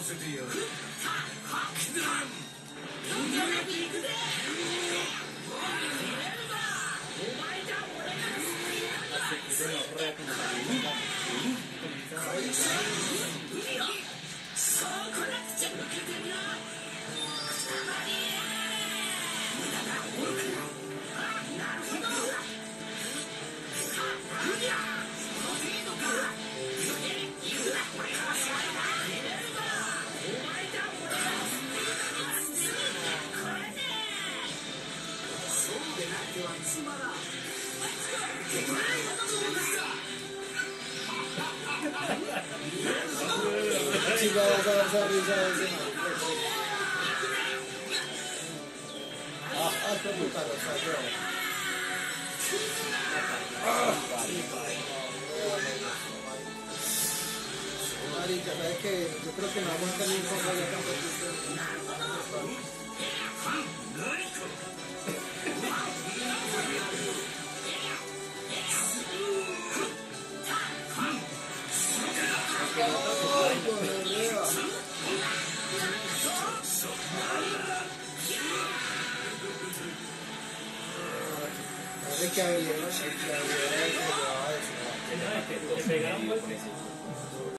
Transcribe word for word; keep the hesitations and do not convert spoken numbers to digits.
せてやる。 違う技技技あ、あ、ちょっとたださ、Marica, ¿sabes qué? Yo creo que no aguanta ni un poco de competición. Es que habilidad, es que habilidad, es que habilidad.